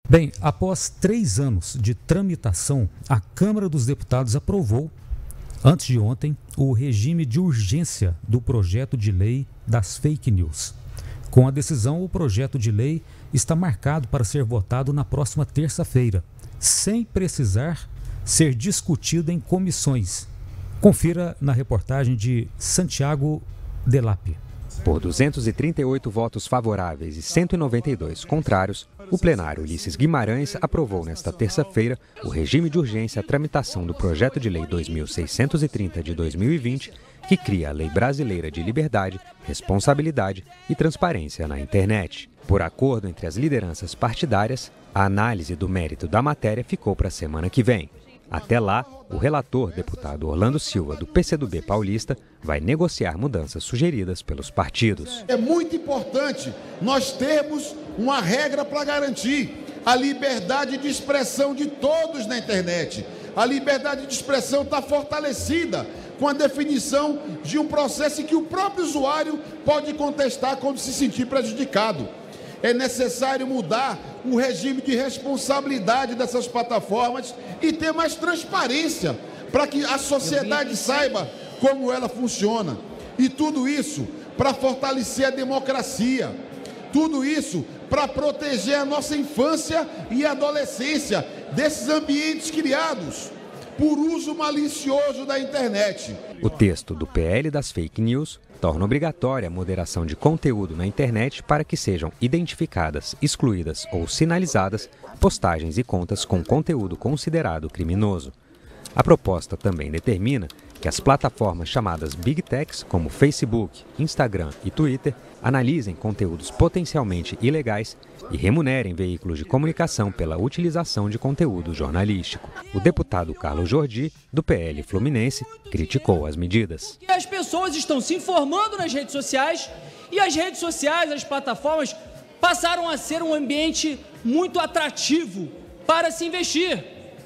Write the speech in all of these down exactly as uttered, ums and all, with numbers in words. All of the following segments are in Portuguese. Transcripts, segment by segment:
Bem, após três anos de tramitação, a Câmara dos Deputados aprovou, antes de ontem, o regime de urgência do projeto de lei das fake news. Com a decisão, o projeto de lei está marcado para ser votado na próxima terça-feira, sem precisar ser discutido em comissões. Confira na reportagem de Santiago Delap. Por duzentos e trinta e oito votos favoráveis e cento e noventa e dois contrários, o plenário Ulisses Guimarães aprovou nesta terça-feira o regime de urgência à tramitação do projeto de lei dois mil seiscentos e trinta de dois mil e vinte, que cria a Lei Brasileira de Liberdade, Responsabilidade e Transparência na Internet. Por acordo entre as lideranças partidárias, a análise do mérito da matéria ficou para a semana que vem. Até lá, o relator, deputado Orlando Silva, do P C do B paulista, vai negociar mudanças sugeridas pelos partidos. É muito importante nós termos uma regra para garantir a liberdade de expressão de todos na internet. A liberdade de expressão está fortalecida com a definição de um processo em que o próprio usuário pode contestar quando se sentir prejudicado. É necessário mudar o regime de responsabilidade dessas plataformas e ter mais transparência para que a sociedade saiba como ela funciona. E tudo isso para fortalecer a democracia. Tudo isso para proteger a nossa infância e adolescência desses ambientes criados por uso malicioso da internet. O texto do P L das fake news torna obrigatória a moderação de conteúdo na internet para que sejam identificadas, excluídas ou sinalizadas postagens e contas com conteúdo considerado criminoso. A proposta também determina que as plataformas chamadas Big Techs, como Facebook, Instagram e Twitter, analisem conteúdos potencialmente ilegais e remunerem veículos de comunicação pela utilização de conteúdo jornalístico. O deputado Carlos Jordi, do P L Fluminense, criticou as medidas. As pessoas estão se informando nas redes sociais e as redes sociais, as plataformas, passaram a ser um ambiente muito atrativo para se investir.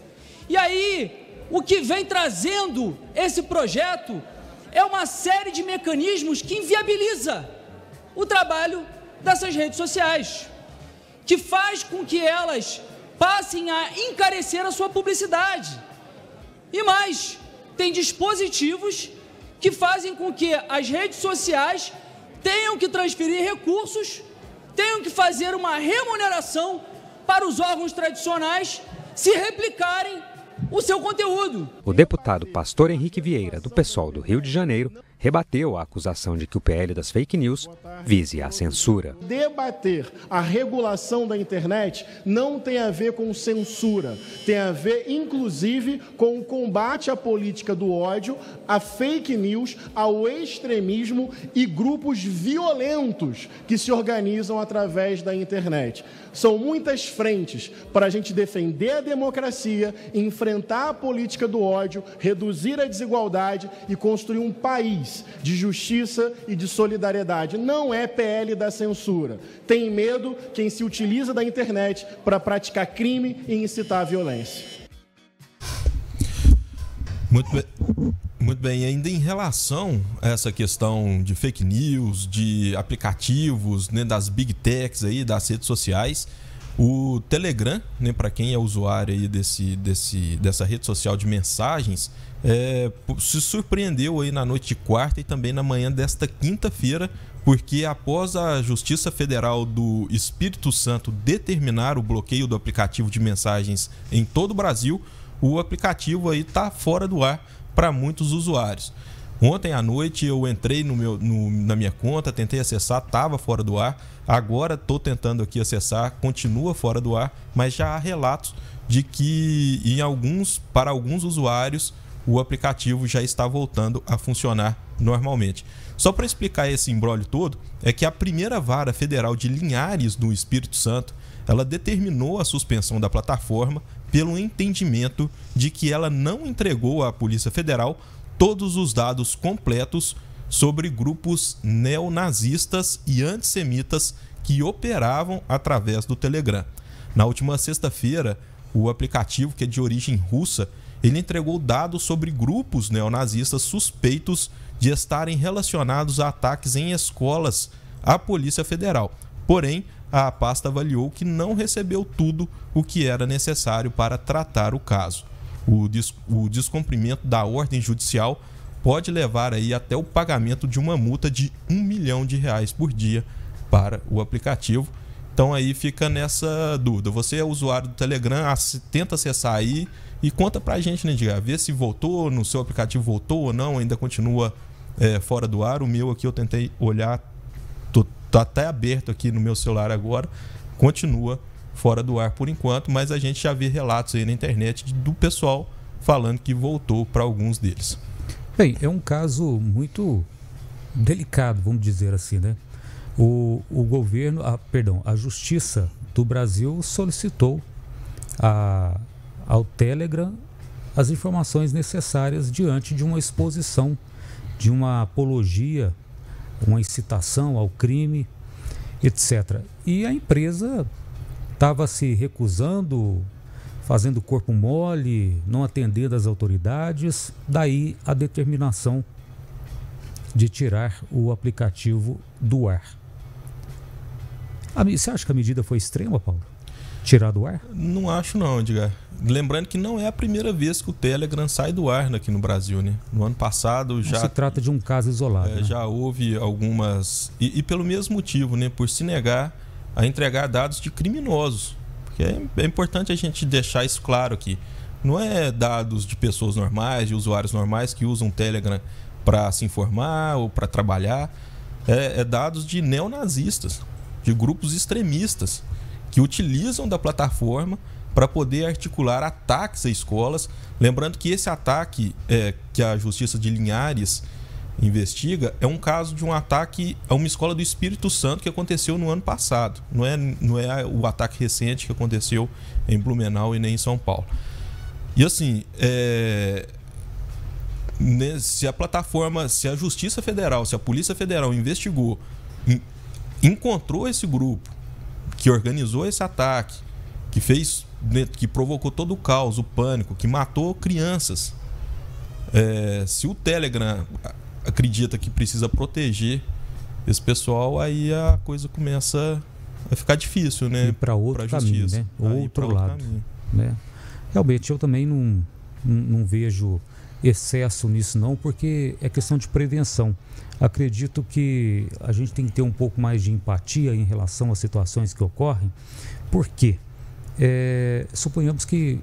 E aí, o que vem trazendo esse projeto é uma série de mecanismos que inviabiliza o trabalho dessas redes sociais, que faz com que elas passem a encarecer a sua publicidade. E mais, tem dispositivos que fazem com que as redes sociais tenham que transferir recursos, tenham que fazer uma remuneração para os órgãos tradicionais se replicarem o seu conteúdo. O deputado Pastor Henrique Vieira, do PSOL do Rio de Janeiro, rebateu a acusação de que o P L das fake news vise a censura. Debater a regulação da internet não tem a ver com censura, tem a ver, inclusive, com o combate à política do ódio, à fake news, ao extremismo e grupos violentos que se organizam através da internet. São muitas frentes para a gente defender a democracia, enfrentar a política do ódio, reduzir a desigualdade e construir um país de justiça e de solidariedade. Não é P L da censura. Tem medo quem se utiliza da internet para praticar crime e incitar a violência. Muito bem. Muito bem, ainda em relação a essa questão de fake news, de aplicativos, né, das big techs aí, das redes sociais, o Telegram, né, para quem é usuário aí desse, desse, dessa rede social de mensagens, é, se surpreendeu aí na noite de quarta e também na manhã desta quinta-feira, porque após a Justiça Federal do Espírito Santo determinar o bloqueio do aplicativo de mensagens em todo o Brasil, o aplicativo aí está fora do ar para muitos usuários. Ontem à noite eu entrei no meu, no, na minha conta, tentei acessar, estava fora do ar. Agora estou tentando aqui acessar, continua fora do ar, mas já há relatos de que em alguns, para alguns usuários o aplicativo já está voltando a funcionar normalmente. Só para explicar esse imbróglio todo, é que a primeira vara federal de Linhares, no Espírito Santo, ela determinou a suspensão da plataforma pelo entendimento de que ela não entregou à Polícia Federal todos os dados completos sobre grupos neonazistas e antissemitas que operavam através do Telegram. Na última sexta-feira, o aplicativo, que é de origem russa, ele entregou dados sobre grupos neonazistas suspeitos de estarem relacionados a ataques em escolas à Polícia Federal. Porém, a pasta avaliou que não recebeu tudo o que era necessário para tratar o caso. O, des o descumprimento da ordem judicial pode levar aí até o pagamento de uma multa de um milhão de reais por dia para o aplicativo. Então aí fica nessa dúvida. Você é usuário do Telegram, tenta acessar aí e conta pra gente, né, Edgar? Vê se voltou, no seu aplicativo voltou ou não, ainda continua é, fora do ar. O meu aqui eu tentei olhar, tô, tá até aberto aqui no meu celular agora, continua fora do ar por enquanto, mas a gente já vê relatos aí na internet do pessoal falando que voltou para alguns deles. Bem, é um caso muito delicado, vamos dizer assim, né? O, o governo, a, perdão, a Justiça do Brasil solicitou a, ao Telegram as informações necessárias diante de uma exposição, de uma apologia, uma incitação ao crime, etcétera. E a empresa estava se recusando, fazendo corpo mole, não atendendo às autoridades, daí a determinação de tirar o aplicativo do ar. Você acha que a medida foi extrema, Paulo? Tirar do ar? Não acho não, Edgar. Lembrando que não é a primeira vez que o Telegram sai do ar aqui no Brasil, né? No ano passado já... Não se trata de um caso isolado, é, né? Já houve algumas... E, e pelo mesmo motivo, né? Por se negar a entregar dados de criminosos. Porque é, é importante a gente deixar isso claro aqui. Não é dados de pessoas normais, de usuários normais que usam o Telegram para se informar ou para trabalhar. É, é dados de neonazistas, de grupos extremistas que utilizam da plataforma para poder articular ataques a escolas. Lembrando que esse ataque é, que a Justiça de Linhares investiga é um caso de um ataque a uma escola do Espírito Santo que aconteceu no ano passado. Não é, não é o ataque recente que aconteceu em Blumenau e nem em São Paulo. E assim, é... se a plataforma, se a Justiça Federal, se a Polícia Federal investigou, encontrou esse grupo que organizou esse ataque, que fez, que provocou todo o caos, o pânico, que matou crianças, é, se o Telegram acredita que precisa proteger esse pessoal, aí a coisa começa a ficar difícil, né? E para outro caminho, né? Outro lado, né? Realmente eu também não, não, não vejo excesso nisso não, porque é questão de prevenção. Acredito que a gente tem que ter um pouco mais de empatia em relação às situações que ocorrem. Por quê? É, suponhamos que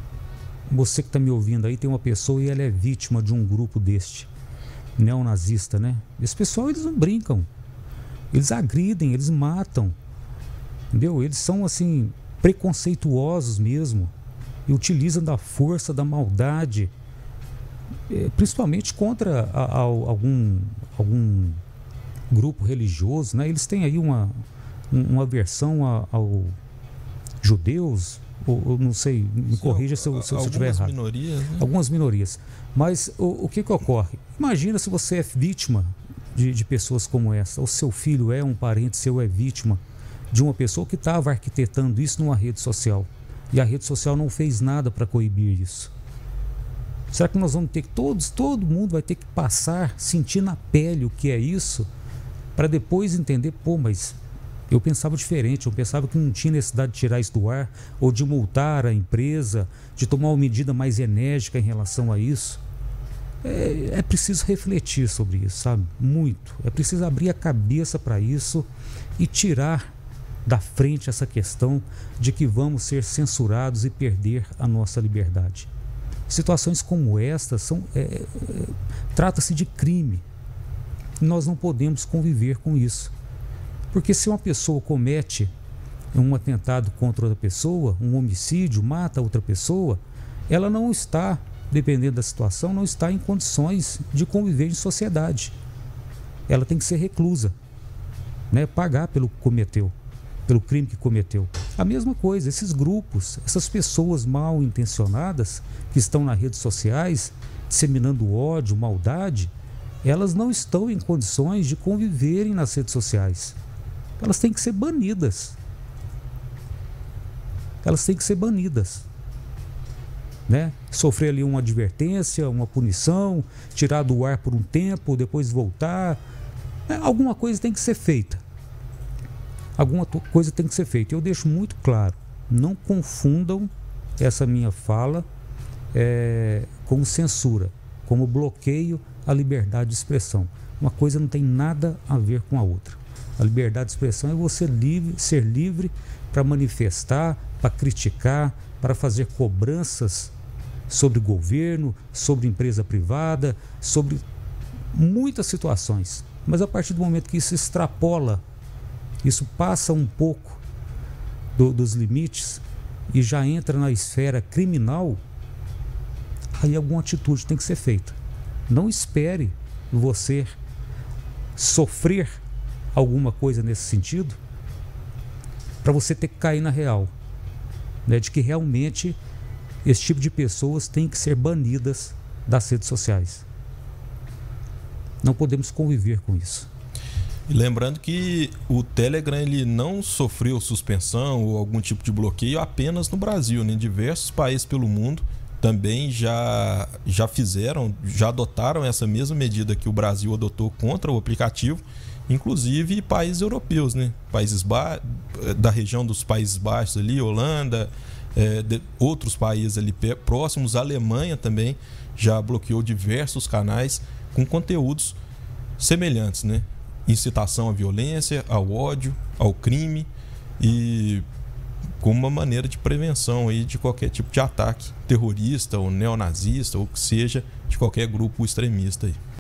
você que está me ouvindo aí tem uma pessoa e ela é vítima de um grupo deste, neonazista, né? Esse pessoal, eles não brincam. Eles agridem, eles matam. Entendeu? Eles são, assim, preconceituosos mesmo. E utilizam da força, da maldade, principalmente contra a, a, algum, algum grupo religioso, né? Eles têm aí uma, uma aversão a, ao judeus, ou, ou não sei, me corrija se eu, se eu estiver errado. Algumas minorias, né? Algumas minorias. Mas o, o que que ocorre? Imagina se você é vítima de, de pessoas como essa, ou seu filho é um parente seu, é vítima de uma pessoa que estava arquitetando isso numa rede social. E a rede social não fez nada para coibir isso. Será que nós vamos ter que, todos, todo mundo vai ter que passar, sentir na pele o que é isso, para depois entender, pô, mas eu pensava diferente, eu pensava que não tinha necessidade de tirar isso do ar, ou de multar a empresa, de tomar uma medida mais enérgica em relação a isso. É, é preciso refletir sobre isso, sabe? Muito. É preciso abrir a cabeça para isso e tirar da frente essa questão de que vamos ser censurados e perder a nossa liberdade. Situações como esta são, é, é, trata-se de crime. Nós não podemos conviver com isso. Porque se uma pessoa comete um atentado contra outra pessoa, um homicídio, mata outra pessoa, ela não está, dependendo da situação, não está em condições de conviver em sociedade. Ela tem que ser reclusa, né? Pagar pelo que cometeu, pelo crime que cometeu. A mesma coisa, esses grupos, essas pessoas mal intencionadas que estão nas redes sociais, disseminando ódio, maldade, elas não estão em condições de conviverem nas redes sociais. Elas têm que ser banidas. Elas têm que ser banidas. Né? Sofrer ali uma advertência, uma punição, tirar do ar por um tempo, depois voltar. Né? Alguma coisa tem que ser feita. alguma coisa tem que ser feita. Eu deixo muito claro, não confundam essa minha fala é, como censura, como bloqueio à liberdade de expressão. Uma coisa não tem nada a ver com a outra. A liberdade de expressão é você livre, ser livre para manifestar, para criticar, para fazer cobranças sobre o governo, sobre empresa privada, sobre muitas situações. Mas a partir do momento que isso extrapola, isso passa um pouco do, dos limites e já entra na esfera criminal, aí alguma atitude tem que ser feita. Não espere você sofrer alguma coisa nesse sentido para você ter que cair na real, né, de que realmente esse tipo de pessoas tem que ser banidas das redes sociais. Não podemos conviver com isso. E lembrando que o Telegram ele não sofreu suspensão ou algum tipo de bloqueio apenas no Brasil, né? Em diversos países pelo mundo também já, já fizeram, já adotaram essa mesma medida que o Brasil adotou contra o aplicativo, inclusive países europeus, né? Países ba- da região dos Países Baixos ali, Holanda, é, de, outros países ali próximos, a Alemanha também já bloqueou diversos canais com conteúdos semelhantes, né? Incitação à violência, ao ódio, ao crime e como uma maneira de prevenção aí de qualquer tipo de ataque terrorista ou neonazista ou que seja de qualquer grupo extremista aí.